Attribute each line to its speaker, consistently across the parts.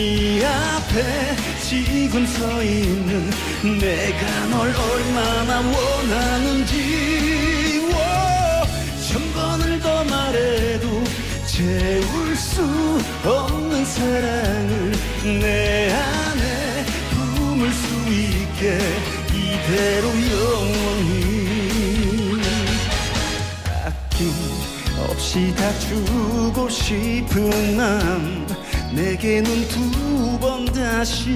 Speaker 1: 네 앞에 지금 서 있는 내가 널 얼마나 원하는지 천 번을 더 말해도 채울 수 없는 사랑을 내 안에 품을 수 있게 이대로 영원히 아낌없이 다 주고 싶은 맘 내게는 두 번 다시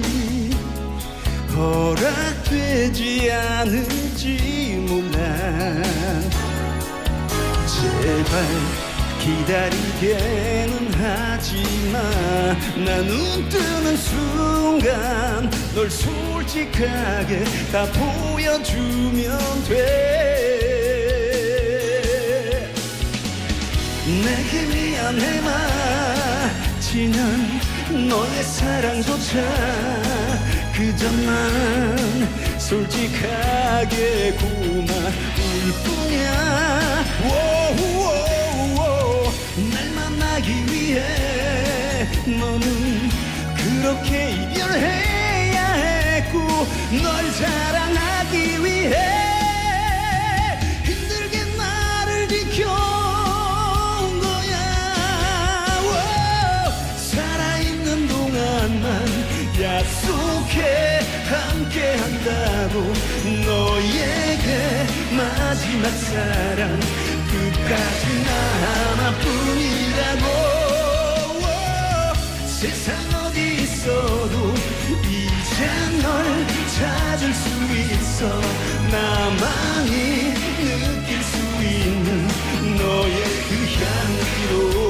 Speaker 1: 허락되지 않을지 몰라 제발 기다리게는 하지마 나 눈 뜨는 순간 널 솔직하게 다 보여주면 돼 내게 미안해마 지난 너의 사랑조차 그저 난 솔직하게 고마울 뿐이야 날 만나기 위해 너는 그렇게 이별해야 했고 널 사랑하기 위해 힘들게 나를 지켜온 거야 살아있는 동안만 약속해 함께 한다고 너에게 마지막 사랑 끝까지 나 하나뿐이라고 세상 어디 있어도 이제 널 찾을 수 있어 나만이 느낄 수 있는 너의 그 향기로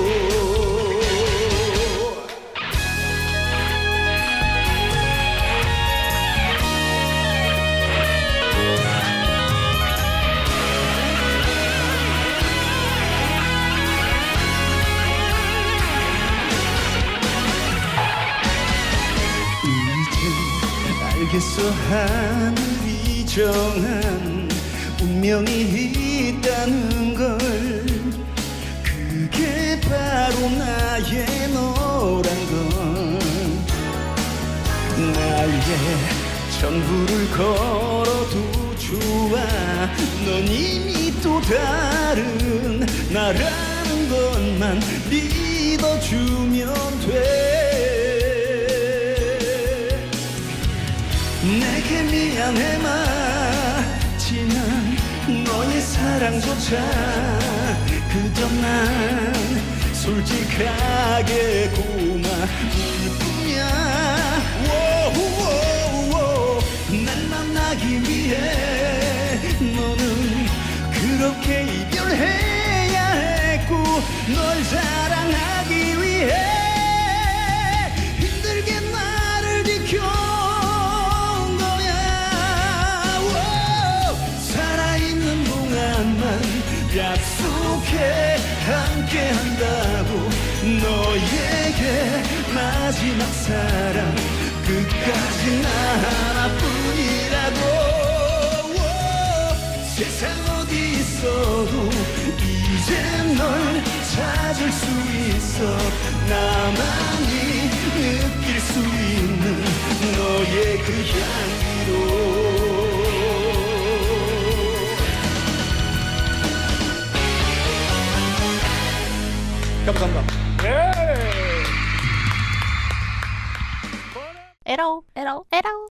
Speaker 1: 알겠어 하늘이 정한 운명이 있다는 걸 그게 바로 나의 너란 건 나의 전부를 걸어도 좋아 넌 이미 또 다른 나라는 것만 믿어주면 돼 내게 미안해마 지난 너의 사랑조차 그저 난 솔직하게 고마울 뿐이야 날 만나기 위해 너는 그렇게 이별해야 했고 널 사랑하기 위해 힘들게 나를 지켜 약속해 함께 한다고 너에게 마지막 사랑 끝까지 나 하나뿐이라고 세상 어디 있어도 이제 널 찾을 수 있어 나만이 느낄 수 있는 너의 그 향기로 감사합니다. 네.
Speaker 2: 에러 에러 에러